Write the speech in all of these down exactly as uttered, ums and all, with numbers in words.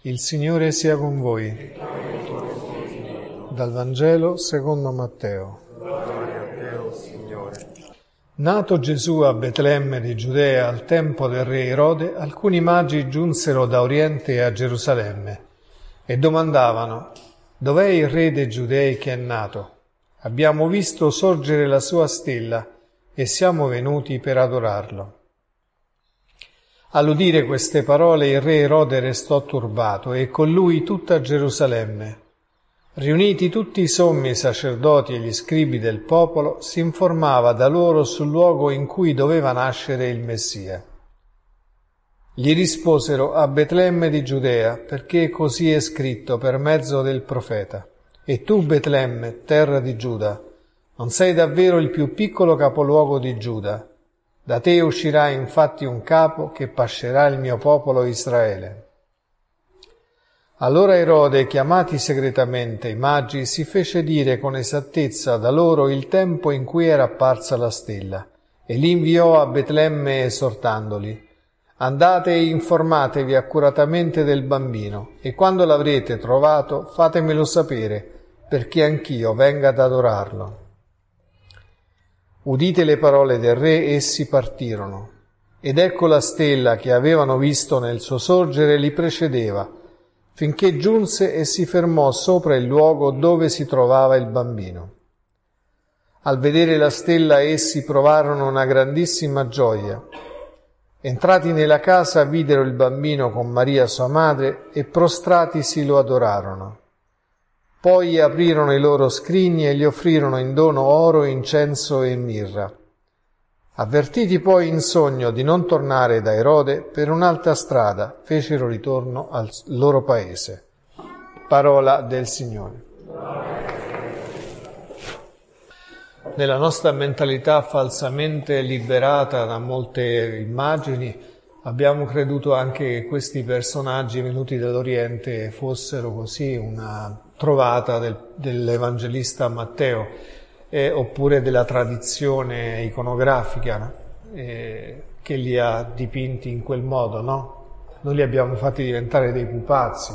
Il Signore sia con voi. Dal Vangelo secondo Matteo. Gloria a Te, Signore. Nato Gesù a Betlemme di Giudea al tempo del re Erode, alcuni magi giunsero da Oriente a Gerusalemme e domandavano: «Dov'è il re dei Giudei che è nato? Abbiamo visto sorgere la sua stella e siamo venuti per adorarlo». All'udire queste parole il re Erode restò turbato e con lui tutta Gerusalemme. Riuniti tutti i sommi sacerdoti e gli scribi del popolo, si informava da loro sul luogo in cui doveva nascere il Messia. Gli risposero: «A Betlemme di Giudea, perché così è scritto per mezzo del profeta. E tu, Betlemme, terra di Giuda, non sei davvero il più piccolo capoluogo di Giuda. Da te uscirà infatti un capo che pascerà il mio popolo Israele». Allora Erode, chiamati segretamente i magi, si fece dire con esattezza da loro il tempo in cui era apparsa la stella, e li inviò a Betlemme esortandoli: «Andate e informatevi accuratamente del bambino, e quando l'avrete trovato fatemelo sapere, perché anch'io venga ad adorarlo». Udite le parole del re, essi partirono, ed ecco la stella che avevano visto nel suo sorgere li precedeva, finché giunse e si fermò sopra il luogo dove si trovava il bambino. Al vedere la stella essi provarono una grandissima gioia. Entrati nella casa videro il bambino con Maria sua madre e prostratisi lo adorarono. Poi aprirono i loro scrigni e gli offrirono in dono oro, incenso e mirra. Avvertiti poi in sogno di non tornare da Erode, per un'altra strada fecero ritorno al loro paese. Parola del Signore. Nella nostra mentalità falsamente liberata da molte immagini, abbiamo creduto anche che questi personaggi venuti dall'Oriente fossero così una trovata del, dell'Evangelista Matteo, eh, oppure della tradizione iconografica eh, che li ha dipinti in quel modo, no? Noi li abbiamo fatti diventare dei pupazzi.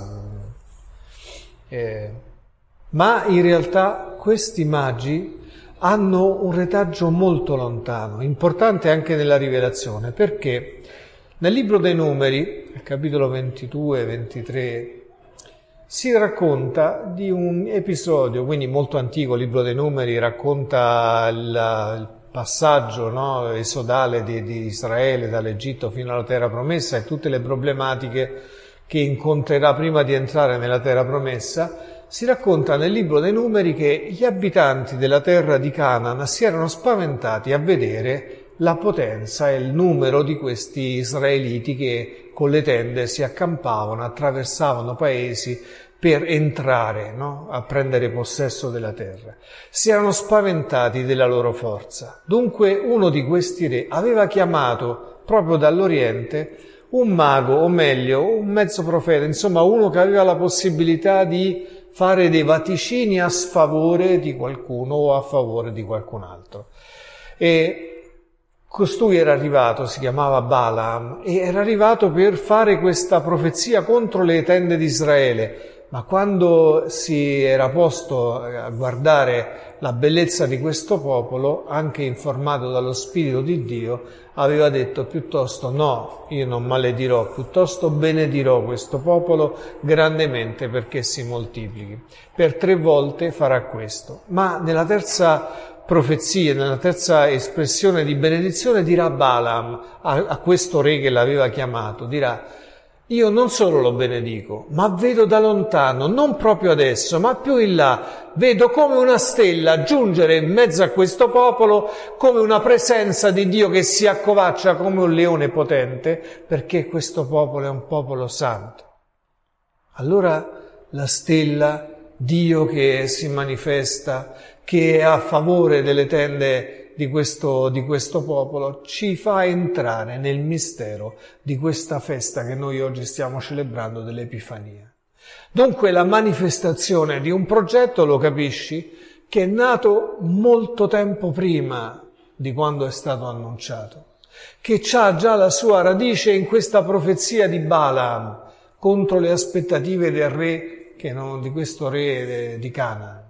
Eh, ma in realtà questi magi hanno un retaggio molto lontano, importante anche nella rivelazione, perché nel libro dei Numeri, al capitolo ventidue ventitré, si racconta di un episodio, quindi molto antico. Il libro dei Numeri racconta il, il passaggio no, esodale di, di Israele dall'Egitto fino alla terra promessa e tutte le problematiche che incontrerà prima di entrare nella terra promessa. Si racconta nel libro dei Numeri che gli abitanti della terra di Canaan si erano spaventati a vedere la potenza e il numero di questi israeliti che con le tende si accampavano, attraversavano paesi per entrare, no? a prendere possesso della terra. Si erano spaventati della loro forza. Dunque uno di questi re aveva chiamato proprio dall'Oriente un mago, o meglio, un mezzo profeta, insomma uno che aveva la possibilità di fare dei vaticini a sfavore di qualcuno o a favore di qualcun altro. E costui era arrivato, si chiamava Balaam, e era arrivato per fare questa profezia contro le tende di Israele. Ma quando si era posto a guardare la bellezza di questo popolo, anche informato dallo Spirito di Dio, aveva detto piuttosto: no, io non maledirò, piuttosto benedirò questo popolo grandemente perché si moltiplichi. Per tre volte farà questo. Ma nella terza profezia, nella terza espressione di benedizione, dirà Balaam a, a questo re che l'aveva chiamato, dirà: io non solo lo benedico, ma vedo da lontano, non proprio adesso, ma più in là, vedo come una stella giungere in mezzo a questo popolo, come una presenza di Dio che si accovaccia come un leone potente, perché questo popolo è un popolo santo. Allora la stella, Dio che si manifesta, che è a favore delle tende di questo, di questo popolo, ci fa entrare nel mistero di questa festa che noi oggi stiamo celebrando dell'Epifania. Dunque la manifestazione di un progetto, lo capisci, che è nato molto tempo prima di quando è stato annunciato, che ha già la sua radice in questa profezia di Balaam, contro le aspettative del re, che non, di questo re di Canaan.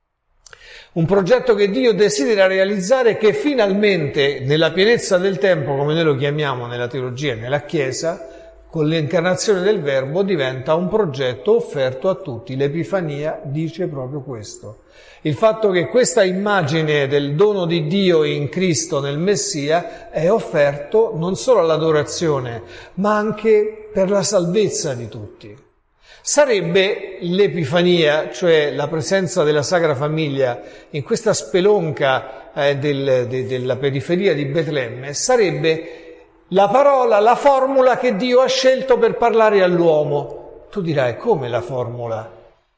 Un progetto che Dio desidera realizzare e che finalmente, nella pienezza del tempo, come noi lo chiamiamo nella teologia e nella Chiesa, con l'incarnazione del Verbo diventa un progetto offerto a tutti. L'Epifania dice proprio questo. Il fatto che questa immagine del dono di Dio in Cristo, nel Messia, è offerto non solo all'adorazione, ma anche per la salvezza di tutti. Sarebbe l'Epifania, cioè la presenza della Sacra Famiglia in questa spelonca eh, del, de, della periferia di Betlemme, sarebbe la parola, la formula che Dio ha scelto per parlare all'uomo. Tu dirai, come la formula?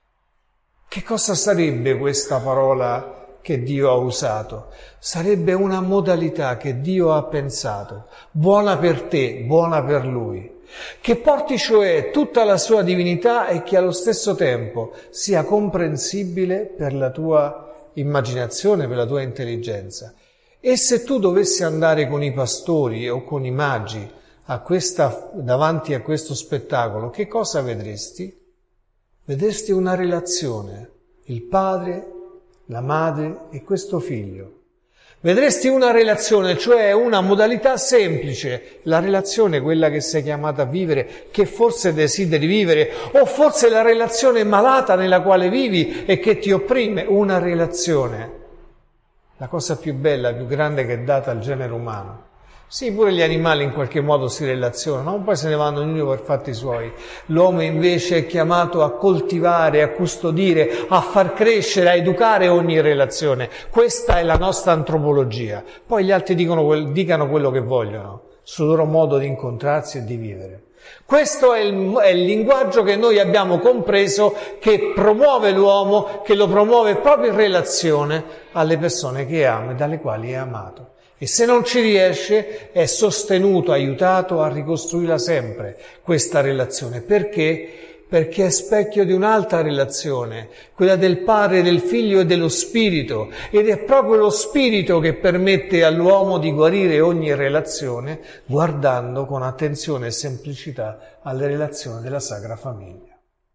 Che cosa sarebbe questa parola che Dio ha usato? Sarebbe una modalità che Dio ha pensato, buona per te, buona per lui, che porti cioè tutta la sua divinità e che allo stesso tempo sia comprensibile per la tua immaginazione, per la tua intelligenza. E se tu dovessi andare con i pastori o con i magi a questa, davanti a questo spettacolo, che cosa vedresti? Vedresti una relazione, il padre, la madre e questo figlio. Vedresti una relazione, cioè una modalità semplice, la relazione, quella che sei chiamata a vivere, che forse desideri vivere, o forse la relazione malata nella quale vivi e che ti opprime, una relazione. La cosa più bella, più grande che è data al genere umano. Sì, pure gli animali in qualche modo si relazionano, ma poi se ne vanno ognuno per fatti suoi. L'uomo invece è chiamato a coltivare, a custodire, a far crescere, a educare ogni relazione. Questa è la nostra antropologia. Poi gli altri dicono, dicano quello che vogliono, sul loro modo di incontrarsi e di vivere. Questo è il, è il linguaggio che noi abbiamo compreso, che promuove l'uomo, che lo promuove proprio in relazione alle persone che ama e dalle quali è amato. E se non ci riesce, è sostenuto, aiutato a ricostruirla sempre, questa relazione. Perché? Perché è specchio di un'altra relazione, quella del Padre, del Figlio e dello Spirito. Ed è proprio lo Spirito che permette all'uomo di guarire ogni relazione, guardando con attenzione e semplicità alle relazioni della Sacra Famiglia.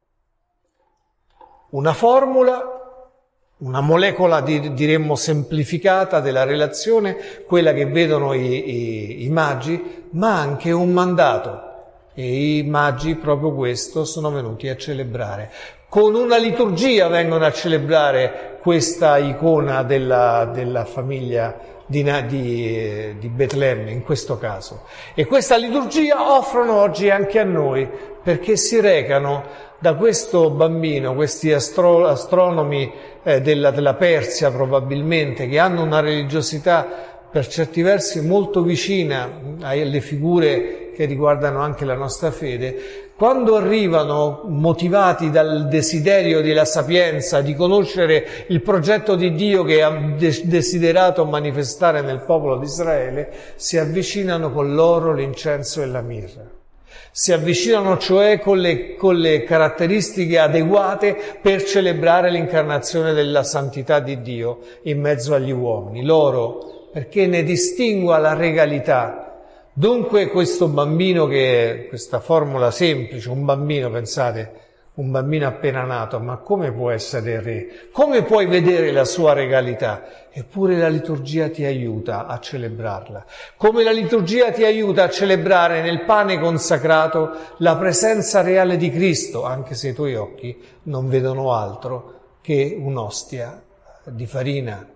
Una formula, una molecola, diremmo, semplificata della relazione, quella che vedono i, i, i magi, ma anche un mandato. E i magi proprio questo sono venuti a celebrare. Con una liturgia vengono a celebrare questa icona della, della famiglia di, di, di Betlemme, in questo caso. E questa liturgia offrono oggi anche a noi, perché si recano da questo bambino, questi astro, astronomi eh, della, della Persia probabilmente, che hanno una religiosità per certi versi molto vicina alle figure che riguardano anche la nostra fede, quando arrivano motivati dal desiderio della sapienza di conoscere il progetto di Dio che ha desiderato manifestare nel popolo di Israele, si avvicinano con l'oro, l'incenso e la mirra. Si avvicinano cioè con le, con le caratteristiche adeguate per celebrare l'incarnazione della santità di Dio in mezzo agli uomini. L'oro, perché ne distingua la regalità. Dunque questo bambino, che questa formula semplice, un bambino, pensate, un bambino appena nato, ma come può essere re? Come puoi vedere la sua regalità? Eppure la liturgia ti aiuta a celebrarla. Come la liturgia ti aiuta a celebrare nel pane consacrato la presenza reale di Cristo, anche se i tuoi occhi non vedono altro che un'ostia di farina.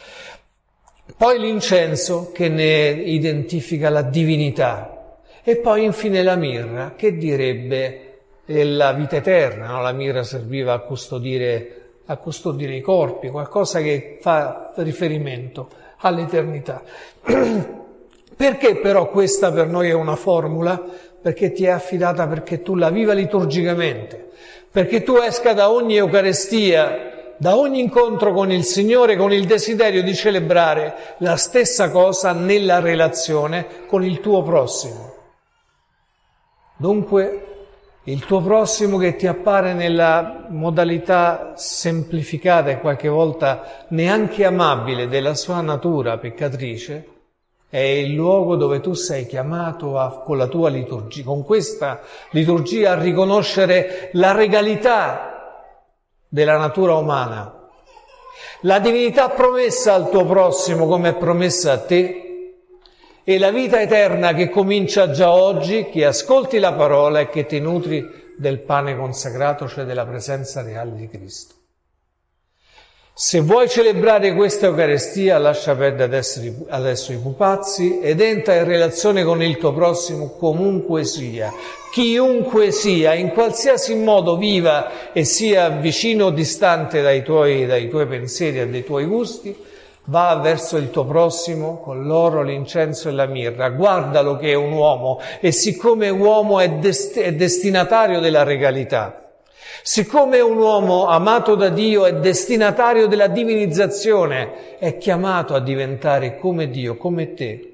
Poi l'incenso, che ne identifica la divinità, e poi infine la mirra, che direbbe la vita eterna, no? La mirra serviva a custodire, a custodire i corpi, qualcosa che fa riferimento all'eternità. Perché però questa per noi è una formula? Perché ti è affidata perché tu la viva liturgicamente, perché tu esca da ogni Eucaristia, da ogni incontro con il Signore, con il desiderio di celebrare la stessa cosa nella relazione con il tuo prossimo. Dunque, il tuo prossimo che ti appare nella modalità semplificata e qualche volta neanche amabile della sua natura peccatrice, è il luogo dove tu sei chiamato a, con la tua liturgia, con questa liturgia, a riconoscere la regalità della natura umana, la divinità promessa al tuo prossimo come è promessa a te, e la vita eterna che comincia già oggi, che ascolti la parola e che ti nutri del pane consacrato, cioè della presenza reale di Cristo. Se vuoi celebrare questa Eucaristia, lascia perdere adesso i pupazzi ed entra in relazione con il tuo prossimo comunque sia, chiunque sia, in qualsiasi modo viva e sia vicino o distante dai tuoi, dai tuoi pensieri e dai tuoi gusti. Va verso il tuo prossimo con l'oro, l'incenso e la mirra, guardalo che è un uomo e siccome uomo è, dest- è destinatario della regalità, siccome è un uomo amato da Dio è destinatario della divinizzazione, è chiamato a diventare come Dio, come te.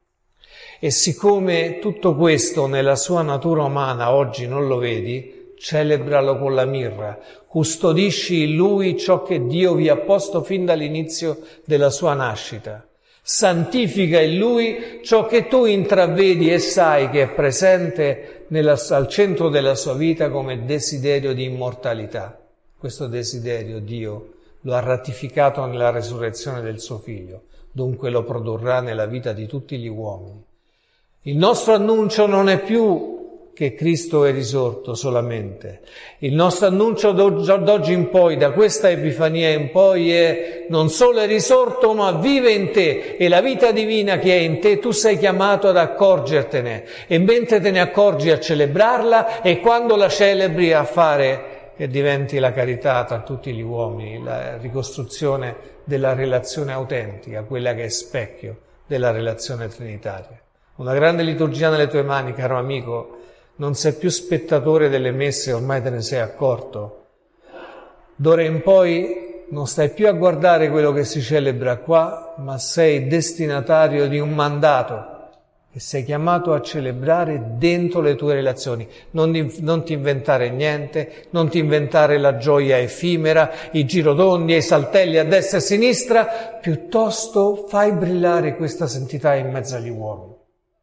E siccome tutto questo nella sua natura umana oggi non lo vedi, celebralo con la mirra, custodisci in Lui ciò che Dio vi ha posto fin dall'inizio della sua nascita. Santifica in Lui ciò che tu intravedi e sai che è presente nella, al centro della sua vita come desiderio di immortalità. Questo desiderio Dio lo ha ratificato nella resurrezione del suo Figlio, dunque lo produrrà nella vita di tutti gli uomini. Il nostro annuncio non è più che Cristo è risorto solamente. Il nostro annuncio d'oggi in poi, da questa Epifania in poi, è non solo è risorto, ma vive in te, e la vita divina che è in te, tu sei chiamato ad accorgertene, e mentre te ne accorgi a celebrarla, e quando la celebri a fare che diventi la carità tra tutti gli uomini, la ricostruzione della relazione autentica, quella che è specchio della relazione trinitaria. Una grande liturgia nelle tue mani, caro amico. Non sei più spettatore delle messe, ormai te ne sei accorto. D'ora in poi non stai più a guardare quello che si celebra qua, ma sei destinatario di un mandato che sei chiamato a celebrare dentro le tue relazioni. Non, non ti inventare niente, non ti inventare la gioia effimera, i girotondi e i saltelli a destra e a sinistra, piuttosto fai brillare questa santità in mezzo agli uomini.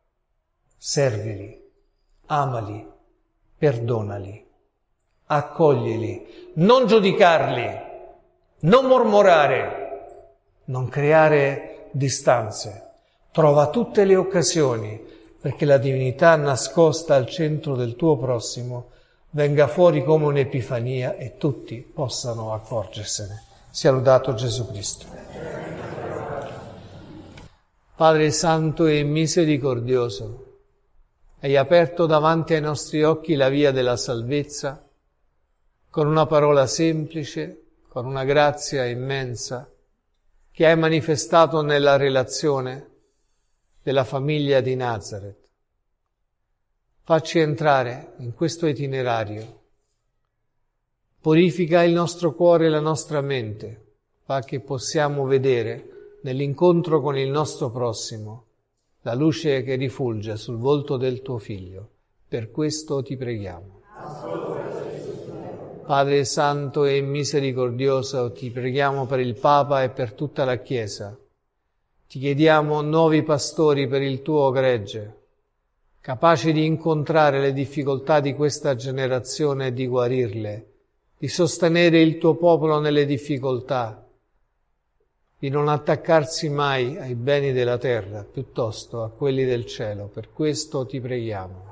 Servili. Amali, perdonali, accoglili, non giudicarli, non mormorare, non creare distanze. Trova tutte le occasioni perché la divinità nascosta al centro del tuo prossimo venga fuori come un'epifania e tutti possano accorgersene. Sia lodato Gesù Cristo. Padre Santo e misericordioso, hai aperto davanti ai nostri occhi la via della salvezza con una parola semplice, con una grazia immensa che hai manifestato nella relazione della famiglia di Nazareth. Facci entrare in questo itinerario, purifica il nostro cuore e la nostra mente, fa che possiamo vedere nell'incontro con il nostro prossimo la luce che rifulge sul volto del tuo Figlio. Per questo ti preghiamo. Padre Santo e misericordioso, ti preghiamo per il Papa e per tutta la Chiesa. Ti chiediamo nuovi pastori per il tuo gregge, capaci di incontrare le difficoltà di questa generazione e di guarirle, di sostenere il tuo popolo nelle difficoltà, di non attaccarsi mai ai beni della terra, piuttosto a quelli del cielo. Per questo ti preghiamo.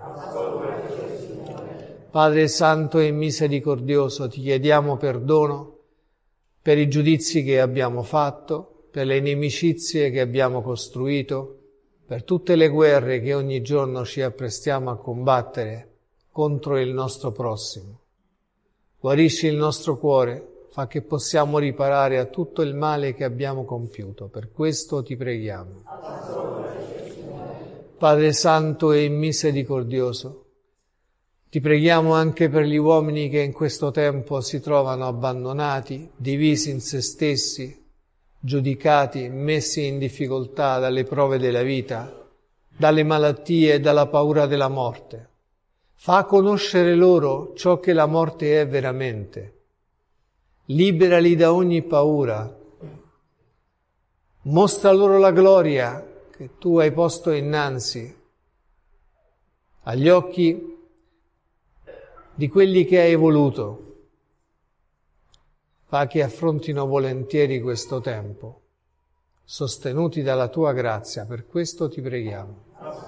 Padre Santo e misericordioso, ti chiediamo perdono per i giudizi che abbiamo fatto, per le inimicizie che abbiamo costruito, per tutte le guerre che ogni giorno ci apprestiamo a combattere contro il nostro prossimo. Guarisci il nostro cuore, fa che possiamo riparare a tutto il male che abbiamo compiuto. Per questo ti preghiamo. Padre Santo e misericordioso, ti preghiamo anche per gli uomini che in questo tempo si trovano abbandonati, divisi in se stessi, giudicati, messi in difficoltà dalle prove della vita, dalle malattie e dalla paura della morte. Fa conoscere loro ciò che la morte è veramente. Liberali da ogni paura. Mostra loro la gloria che tu hai posto innanzi agli occhi di quelli che hai voluto. Fa che affrontino volentieri questo tempo, sostenuti dalla tua grazia. Per questo ti preghiamo.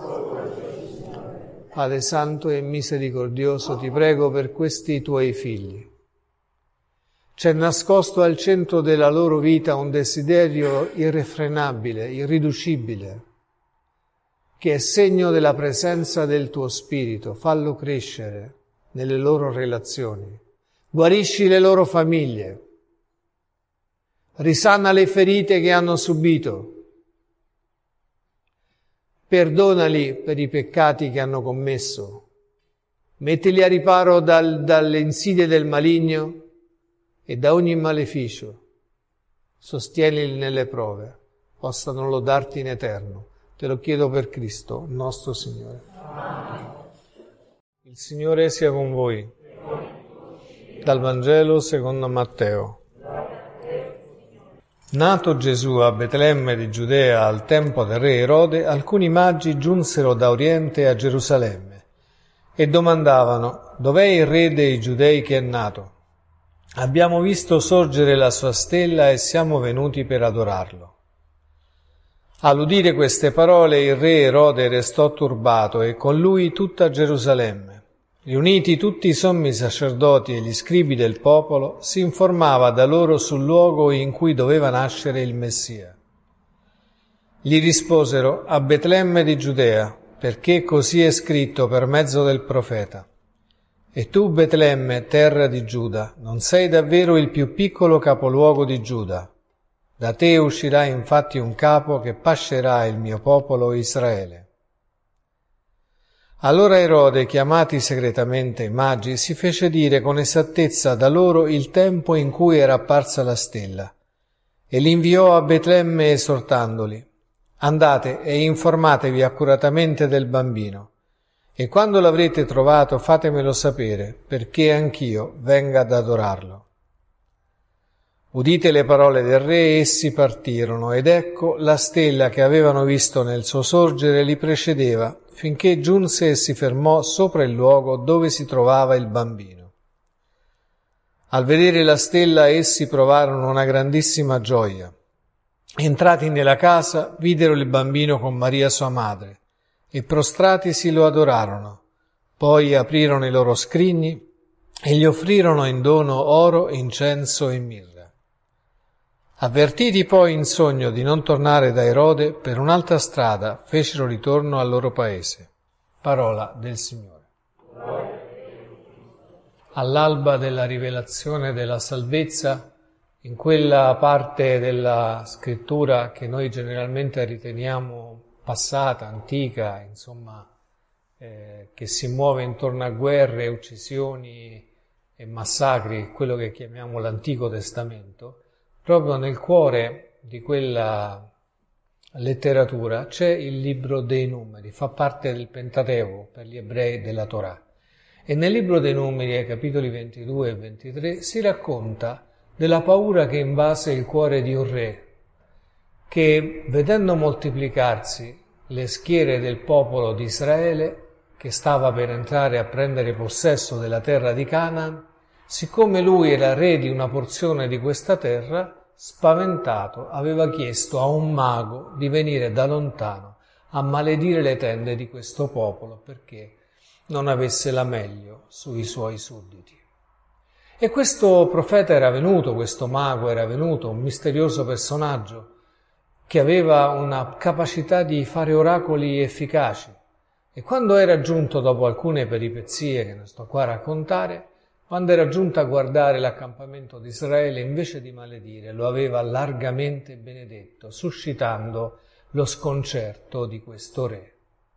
Padre Santo e misericordioso, ti prego per questi tuoi figli. C'è nascosto al centro della loro vita un desiderio irrefrenabile, irriducibile, che è segno della presenza del tuo Spirito. Fallo crescere nelle loro relazioni. Guarisci le loro famiglie. Risana le ferite che hanno subito. Perdonali per i peccati che hanno commesso. Mettili a riparo dal, dalle insidie del maligno e da ogni maleficio. Sostienili nelle prove, possano lodarti in eterno. Te lo chiedo per Cristo, nostro Signore. Amen. Il Signore sia con voi. Dal Vangelo secondo Matteo. Nato Gesù a Betlemme di Giudea al tempo del re Erode, alcuni magi giunsero da Oriente a Gerusalemme e domandavano: dov'è il re dei Giudei che è nato? Abbiamo visto sorgere la sua stella e siamo venuti per adorarlo. All'udire queste parole il re Erode restò turbato e con lui tutta Gerusalemme. Riuniti tutti i sommi sacerdoti e gli scribi del popolo, si informava da loro sul luogo in cui doveva nascere il Messia. Gli risposero: a Betlemme di Giudea, perché così è scritto per mezzo del profeta. E tu, Betlemme, terra di Giuda, non sei davvero il più piccolo capoluogo di Giuda. Da te uscirà infatti un capo che pascerà il mio popolo Israele. Allora Erode, chiamati segretamente i magi, si fece dire con esattezza da loro il tempo in cui era apparsa la stella e li inviò a Betlemme esortandoli: andate e informatevi accuratamente del bambino e quando l'avrete trovato fatemelo sapere, perché anch'io venga ad adorarlo. Udite le parole del re, essi partirono, ed ecco la stella che avevano visto nel suo sorgere li precedeva, finché giunse e si fermò sopra il luogo dove si trovava il bambino. Al vedere la stella essi provarono una grandissima gioia. Entrati nella casa, videro il bambino con Maria sua madre, e prostratisi lo adorarono. Poi aprirono i loro scrigni e gli offrirono in dono oro, incenso e mirra. Avvertiti poi in sogno di non tornare da Erode, per un'altra strada fecero ritorno al loro paese. Parola del Signore. All'alba della rivelazione della salvezza, in quella parte della scrittura che noi generalmente riteniamo passata, antica, insomma, eh, che si muove intorno a guerre, uccisioni e massacri, quello che chiamiamo l'Antico Testamento, proprio nel cuore di quella letteratura c'è il libro dei numeri, fa parte del Pentateuco per gli ebrei della Torah. E nel libro dei numeri, ai capitoli ventidue e ventitré, si racconta della paura che invase il cuore di un re, che vedendo moltiplicarsi le schiere del popolo di Israele, che stava per entrare a prendere possesso della terra di Canaan, siccome lui era re di una porzione di questa terra, spaventato aveva chiesto a un mago di venire da lontano a maledire le tende di questo popolo perché non avesse la meglio sui suoi sudditi. E questo profeta era venuto, questo mago era venuto, un misterioso personaggio che aveva una capacità di fare oracoli efficaci. E quando era giunto, dopo alcune peripezie che non sto qua a raccontare, quando era giunto a guardare l'accampamento di Israele, invece di maledire, lo aveva largamente benedetto, suscitando lo sconcerto di questo re.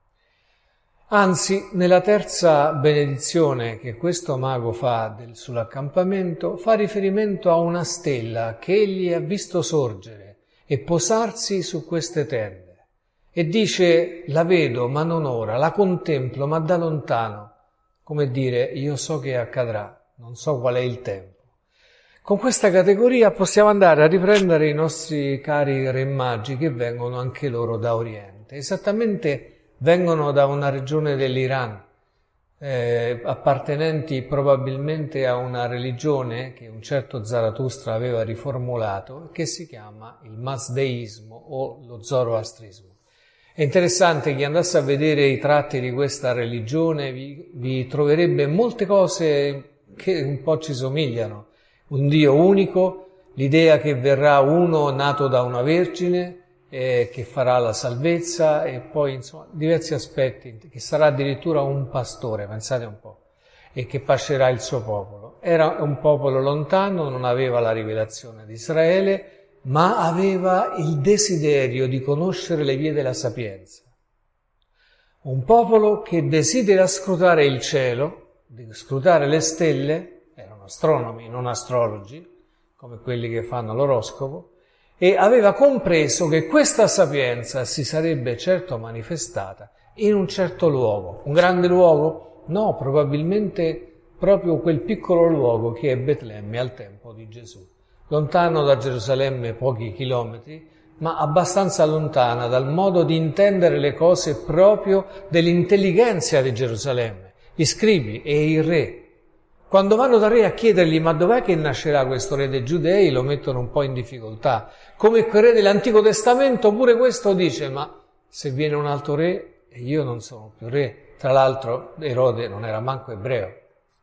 Anzi, nella terza benedizione che questo mago fa del, sull'accampamento, fa riferimento a una stella che egli ha visto sorgere e posarsi su queste tende. E dice: la vedo, ma non ora, la contemplo, ma da lontano. Come dire, io so che accadrà, non so qual è il tempo. Con questa categoria possiamo andare a riprendere i nostri cari re magi che vengono anche loro da Oriente esattamente? Esattamente vengono da una regione dell'Iran, eh, appartenenti probabilmente a una religione che un certo Zarathustra aveva riformulato, che si chiama il mazdeismo o lo zoroastrismo. È interessante, chi andasse a vedere i tratti di questa religione vi, vi troverebbe molte cose che un po' ci somigliano. Un Dio unico, l'idea che verrà uno nato da una vergine, eh, che farà la salvezza, e poi insomma diversi aspetti, che sarà addirittura un pastore, pensate un po', e che pascerà il suo popolo. Era un popolo lontano, non aveva la rivelazione di Israele, ma aveva il desiderio di conoscere le vie della sapienza. Un popolo che desidera scrutare il cielo, di scrutare le stelle, erano astronomi, non astrologi, come quelli che fanno l'oroscopo, e aveva compreso che questa sapienza si sarebbe certo manifestata in un certo luogo. Un grande luogo? No, probabilmente proprio quel piccolo luogo che è Betlemme al tempo di Gesù. Lontano da Gerusalemme pochi chilometri, ma abbastanza lontana dal modo di intendere le cose proprio dell'intelligenza di Gerusalemme, gli scribi e il re. Quando vanno dal re a chiedergli ma dov'è che nascerà questo re dei Giudei, lo mettono un po' in difficoltà. Come quel re dell'Antico Testamento, pure questo dice, ma se viene un altro re e io non sono più re. Tra l'altro Erode non era manco ebreo.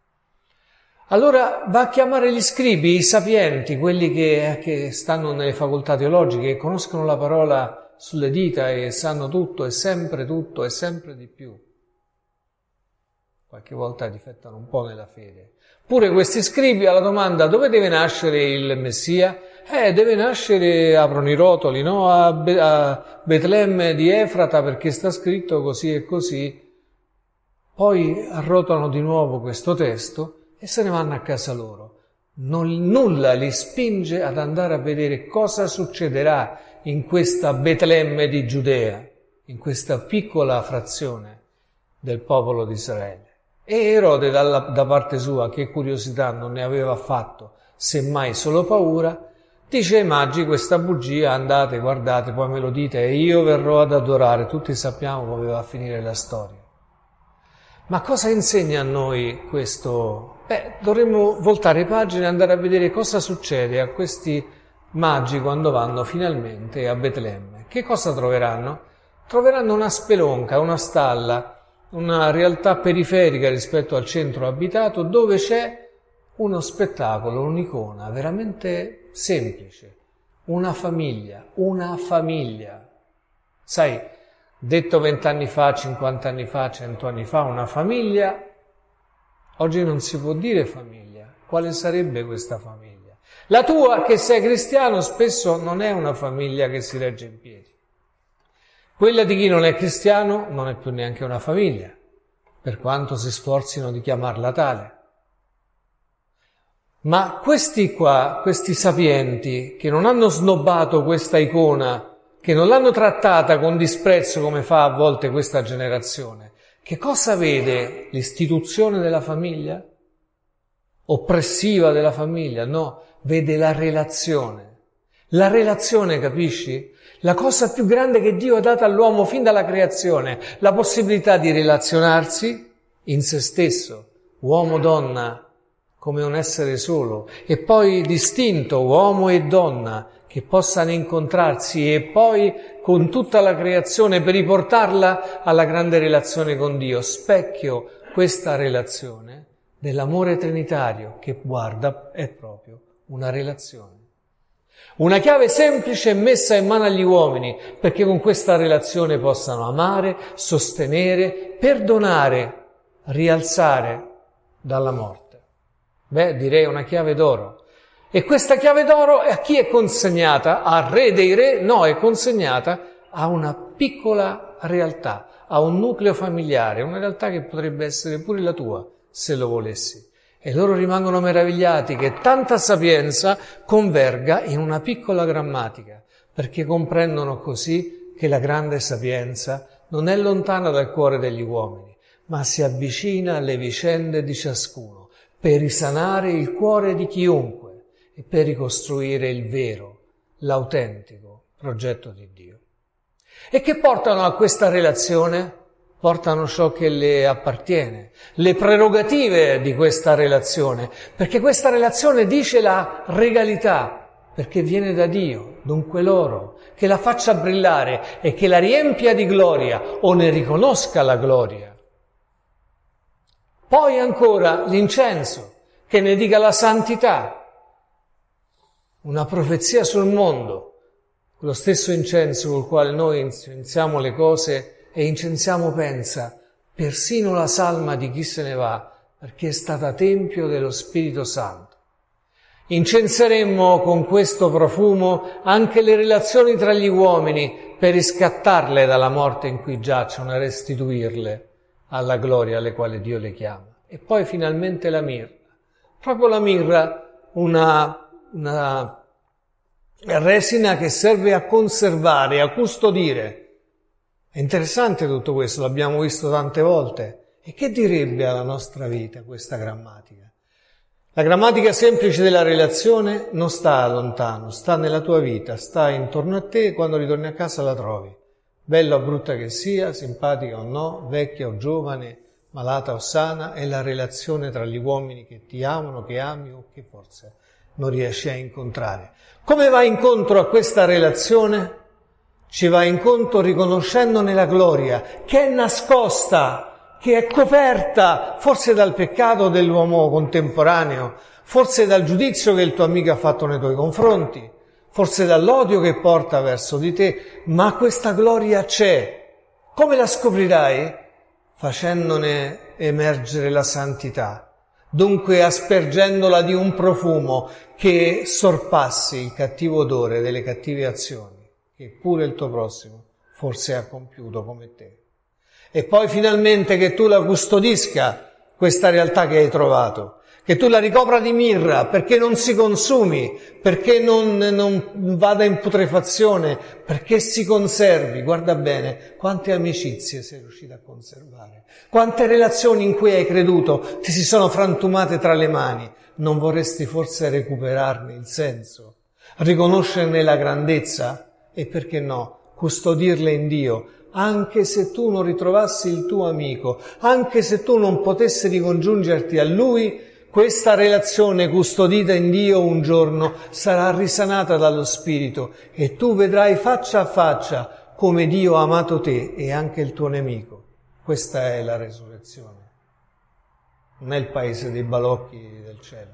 Allora va a chiamare gli scribi, i sapienti, quelli che, che stanno nelle facoltà teologiche, che conoscono la parola sulle dita e sanno tutto e sempre tutto e sempre di più. Qualche volta difettano un po' nella fede. Pure questi scribi alla domanda dove deve nascere il Messia? Eh, deve nascere, aprono i rotoli, no? A, Be- a Betlemme di Efrata perché sta scritto così e così. Poi arrotolano di nuovo questo testo e se ne vanno a casa loro. Non, nulla li spinge ad andare a vedere cosa succederà in questa Betlemme di Giudea, in questa piccola frazione del popolo di Israele. E Erode, dalla, da parte sua, che curiosità non ne aveva affatto, semmai solo paura, dice ai magi questa bugia, andate, guardate, poi me lo dite e io verrò ad adorare. Tutti sappiamo come va a finire la storia. Ma cosa insegna a noi questo? Beh, dovremmo voltare pagina e andare a vedere cosa succede a questi magi quando vanno finalmente a Betlemme. Che cosa troveranno? Troveranno una spelonca, una stalla, una realtà periferica rispetto al centro abitato dove c'è uno spettacolo, un'icona veramente semplice, una famiglia, una famiglia. Sai, detto vent'anni fa, cinquant'anni fa, cento anni fa, una famiglia, oggi non si può dire famiglia. Quale sarebbe questa famiglia? La tua, che sei cristiano, spesso non è una famiglia che si regge in piedi. Quella di chi non è cristiano non è più neanche una famiglia, per quanto si sforzino di chiamarla tale. Ma questi qua, questi sapienti, che non hanno snobbato questa icona, che non l'hanno trattata con disprezzo come fa a volte questa generazione, che cosa vede? L'istituzione della famiglia? Oppressiva della famiglia? No, vede la relazione. La relazione, capisci? La cosa più grande che Dio ha dato all'uomo fin dalla creazione, la possibilità di relazionarsi in se stesso, uomo-donna, come un essere solo, e poi distinto, uomo e donna, che possano incontrarsi e poi con tutta la creazione per riportarla alla grande relazione con Dio, specchio questa relazione dell'amore trinitario che guarda è proprio una relazione. Una chiave semplice messa in mano agli uomini perché con questa relazione possano amare, sostenere, perdonare, rialzare dalla morte. Beh, direi una chiave d'oro. E questa chiave d'oro a chi è consegnata? Al re dei re? No, è consegnata a una piccola realtà, a un nucleo familiare, una realtà che potrebbe essere pure la tua, se lo volessi. E loro rimangono meravigliati che tanta sapienza converga in una piccola grammatica, perché comprendono così che la grande sapienza non è lontana dal cuore degli uomini, ma si avvicina alle vicende di ciascuno, per risanare il cuore di chiunque e per ricostruire il vero, l'autentico progetto di Dio. E che portano a questa relazione? Portano ciò che le appartiene, le prerogative di questa relazione, perché questa relazione dice la regalità, perché viene da Dio, dunque loro, che la faccia brillare e che la riempia di gloria o ne riconosca la gloria. Poi ancora l'incenso, che ne dica la santità, una profezia sul mondo, lo stesso incenso col quale noi incensiamo le cose e incensiamo, pensa, persino la salma di chi se ne va, perché è stata tempio dello Spirito Santo. Incenseremmo con questo profumo anche le relazioni tra gli uomini per riscattarle dalla morte in cui giacciono e restituirle alla gloria alle quali Dio le chiama. E poi finalmente la mirra. Proprio la mirra, una, una resina che serve a conservare, a custodire. È interessante tutto questo, l'abbiamo visto tante volte. E che direbbe alla nostra vita questa grammatica? La grammatica semplice della relazione non sta lontano, sta nella tua vita, sta intorno a te e quando ritorni a casa la trovi. Bella o brutta che sia, simpatica o no, vecchia o giovane, malata o sana, è la relazione tra gli uomini che ti amano, che ami o che forse non riesci a incontrare. Come vai incontro a questa relazione? Ci vai incontro riconoscendone la gloria, che è nascosta, che è coperta forse dal peccato dell'uomo contemporaneo, forse dal giudizio che il tuo amico ha fatto nei tuoi confronti, forse dall'odio che porta verso di te, ma questa gloria c'è. Come la scoprirai? Facendone emergere la santità, dunque aspergendola di un profumo che sorpassi il cattivo odore delle cattive azioni che pure il tuo prossimo forse ha compiuto come te. E poi finalmente che tu la custodisca, questa realtà che hai trovato, che tu la ricopra di mirra perché non si consumi, perché non, non vada in putrefazione, perché si conservi. Guarda bene, quante amicizie sei riuscito a conservare, quante relazioni in cui hai creduto ti si sono frantumate tra le mani. Non vorresti forse recuperarne il senso, riconoscerne la grandezza? E perché no, custodirle in Dio, anche se tu non ritrovassi il tuo amico, anche se tu non potessi ricongiungerti a lui, questa relazione custodita in Dio un giorno sarà risanata dallo Spirito e tu vedrai faccia a faccia come Dio ha amato te e anche il tuo nemico. Questa è la resurrezione, non è il paese dei balocchi del cielo.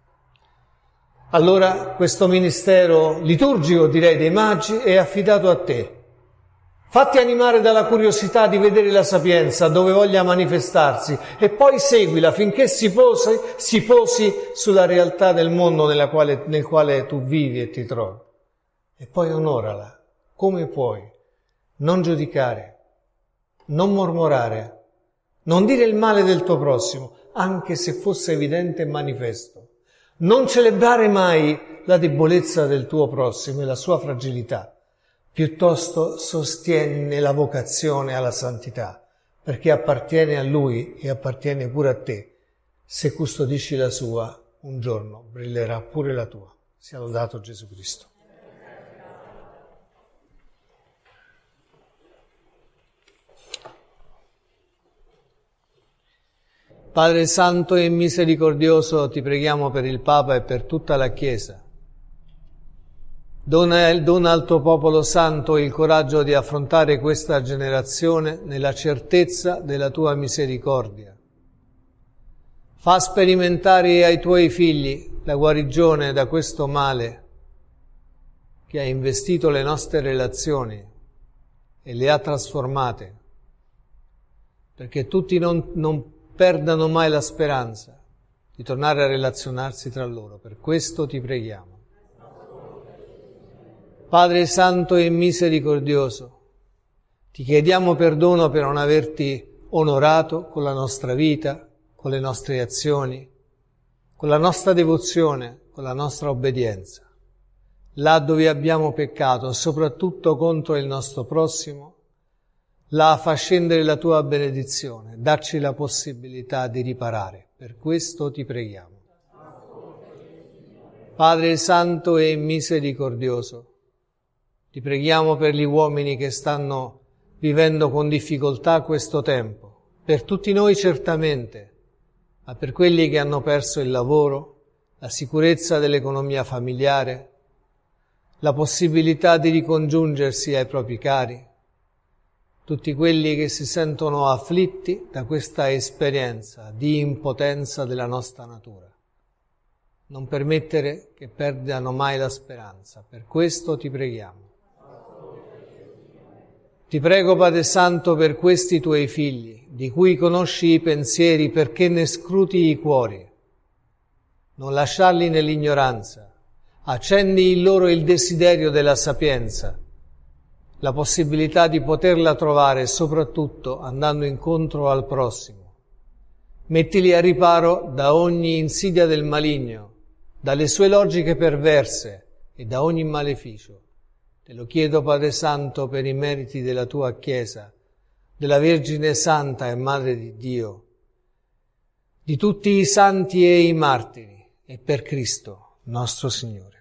Allora questo ministero liturgico, direi, dei magi è affidato a te. Fatti animare dalla curiosità di vedere la sapienza dove voglia manifestarsi e poi seguila finché si posi, si posi sulla realtà del mondo nella quale, nel quale tu vivi e ti trovi. E poi onorala come puoi. Non giudicare, non mormorare, non dire il male del tuo prossimo, anche se fosse evidente e manifesto. Non celebrare mai la debolezza del tuo prossimo e la sua fragilità. Piuttosto sostieni la vocazione alla santità, perché appartiene a Lui e appartiene pure a te. Se custodisci la sua, un giorno brillerà pure la tua. Sia lodato Gesù Cristo. Padre Santo e Misericordioso, ti preghiamo per il Papa e per tutta la Chiesa. Dona, dona al tuo popolo santo il coraggio di affrontare questa generazione nella certezza della tua misericordia. Fa sperimentare ai tuoi figli la guarigione da questo male che ha investito le nostre relazioni e le ha trasformate, perché tutti non, non perdano mai la speranza di tornare a relazionarsi tra loro. Per questo ti preghiamo. Padre Santo e Misericordioso, ti chiediamo perdono per non averti onorato con la nostra vita, con le nostre azioni, con la nostra devozione, con la nostra obbedienza. Là dove abbiamo peccato, soprattutto contro il nostro prossimo, là fa scendere la tua benedizione, dacci la possibilità di riparare. Per questo ti preghiamo. Padre Santo e Misericordioso, Ti preghiamo per gli uomini che stanno vivendo con difficoltà questo tempo, per tutti noi certamente, ma per quelli che hanno perso il lavoro, la sicurezza dell'economia familiare, la possibilità di ricongiungersi ai propri cari, tutti quelli che si sentono afflitti da questa esperienza di impotenza della nostra natura. Non permettere che perdano mai la speranza, per questo ti preghiamo. Ti prego, Padre Santo, per questi tuoi figli, di cui conosci i pensieri perché ne scruti i cuori. Non lasciarli nell'ignoranza, accendi in loro il desiderio della sapienza, la possibilità di poterla trovare soprattutto andando incontro al prossimo. Mettili a riparo da ogni insidia del maligno, dalle sue logiche perverse e da ogni maleficio. Te lo chiedo, Padre Santo, per i meriti della tua Chiesa, della Vergine Santa e Madre di Dio, di tutti i santi e i martiri, e per Cristo nostro Signore.